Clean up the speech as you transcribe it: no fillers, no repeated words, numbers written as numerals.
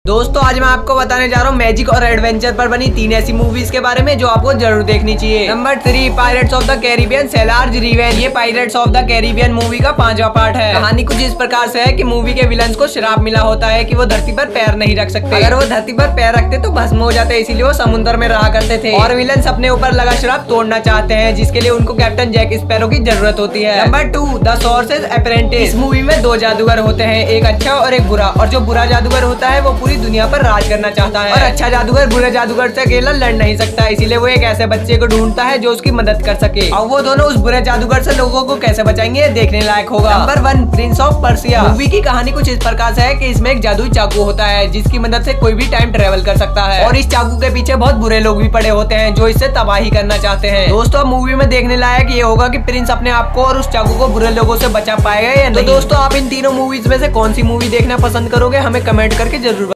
दोस्तों आज मैं आपको बताने जा रहा हूँ मैजिक और एडवेंचर पर बनी 3 ऐसी मूवीज के बारे में जो आपको जरूर देखनी चाहिए। Number 3 pirates of the Caribbean Salazar's revenge. ये pirates of the Caribbean movie का 5वां पार्ट है। कहानी कुछ इस प्रकार से है कि मूवी के विलन्स को श्राप मिला होता है कि वो धरती पर पैर नहीं रख सकते। अगर वो धरती पर पैर रखते तो भस्म हो जाते, इसीलिए वो समुद्र में रहा करते थे और विलन्स अपने ऊपर लगा श्राप तोड़ना चाहते हैं, जिसके लिए उनको कैप्टन जैक स्पैरो की जरूरत होती है। Number 2 the sorcerer's apprentice. इस मूवी में 2 जादूगर होते हैं, एक अच्छा और एक बुरा। और जो बुरा जादूगर होता है वो पूरी दुनिया पर राज करना चाहता है और अच्छा जादूगर बुरे जादूगर से अकेला लड़ नहीं सकता, इसीलिए वो एक ऐसे बच्चे को ढूंढता है जो उसकी मदद कर सके। और वो दोनों उस बुरे जादूगर से लोगों को कैसे बचाएंगे ये देखने लायक होगा। Number 1 prince of Persia. Movie की कहानी कुछ इस प्रकार से है कि इसमें एक जादुई चाकू होता है जिसकी मदद से कोई भी टाइम ट्रेवल कर सकता है और इस चाकू के पीछे बहुत बुरे लोग भी पड़े होते हैं जो इससे तबाही करना चाहते हैं। दोस्तों मूवी में देखने लायक ये होगा कि प्रिंस अपने आप को और उस चाकू को बुरे लोगों से बचा पाएगा या नहीं। तो दोस्तों आप इन तीनों मूवीज में से कौन सी मूवी देखना पसंद करोगे हमें कमेंट करके जरूर